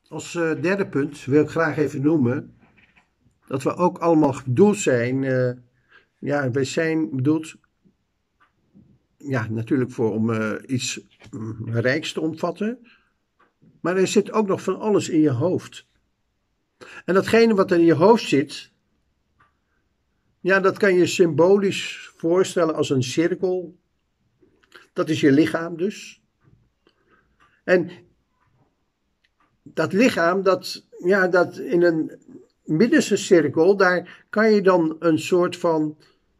Als derde punt wil ik graag even noemen dat we ook allemaal bedoeld zijn. Ja, wij zijn bedoeld, ja, natuurlijk om iets rijks te omvatten. Maar er zit ook nog van alles in je hoofd. En datgene wat er in je hoofd zit, ja, dat kan je symbolisch voorstellen als een cirkel. Dat is je lichaam dus. En dat lichaam, dat in een middenste cirkel, daar kan je dan een soort van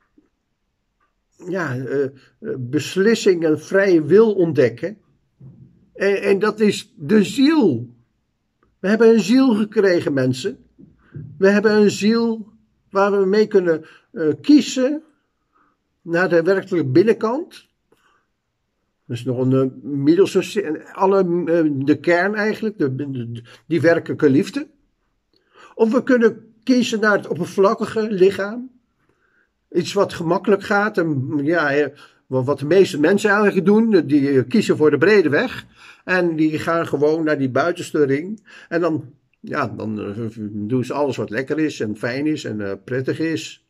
beslissing, een vrije wil ontdekken. En dat is de ziel. We hebben een ziel gekregen, mensen. We hebben een ziel waar we mee kunnen kiezen naar de werkelijke binnenkant. Dus nog een middelste, de kern eigenlijk, die werkelijke liefde. Of we kunnen kiezen naar het oppervlakkige lichaam. Iets wat gemakkelijk gaat. En, ja, wat de meeste mensen eigenlijk doen. Die kiezen voor de brede weg. En die gaan gewoon naar die buitenste ring. En dan doen ze alles wat lekker is en fijn is en prettig is.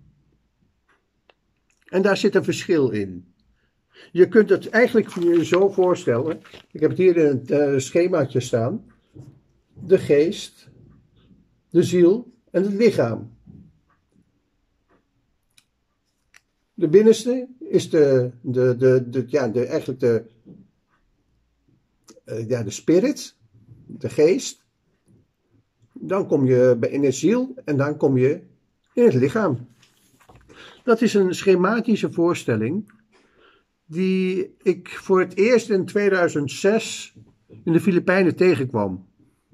En daar zit een verschil in. Je kunt het eigenlijk zo voorstellen. Ik heb het hier in het schemaatje staan. De geest, de ziel en het lichaam. De binnenste is de spirit, de geest. Dan kom je in de ziel en dan kom je in het lichaam. Dat is een schematische voorstelling die ik voor het eerst in 2006 in de Filipijnen tegenkwam.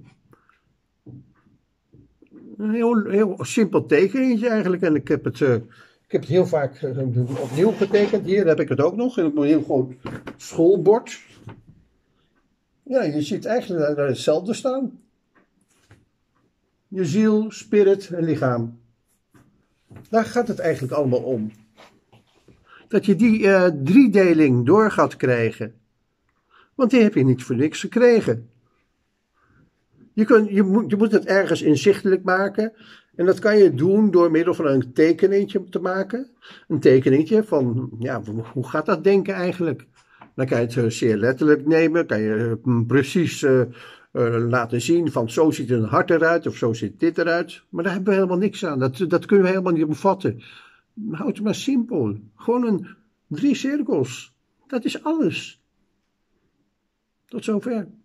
Een heel simpel tekeningetje eigenlijk. En ik heb het heel vaak opnieuw getekend. Hier heb ik het ook nog. Een heel groot schoolbord. Ja, je ziet eigenlijk hetzelfde staan. Je ziel, spirit en lichaam. Daar gaat het eigenlijk allemaal om. Dat je die driedeling door gaat krijgen. Want die heb je niet voor niks gekregen. Je moet het ergens inzichtelijk maken. En dat kan je doen door middel van een tekeningetje te maken. Een tekeningetje van, ja, hoe gaat dat denken eigenlijk? Dan kan je het zeer letterlijk nemen. Kan je precies laten zien van zo ziet een hart eruit of zo ziet dit eruit. Maar daar hebben we helemaal niks aan. Dat kunnen we helemaal niet omvatten. Houd het maar simpel. Gewoon 3 cirkels. Dat is alles. Tot zover.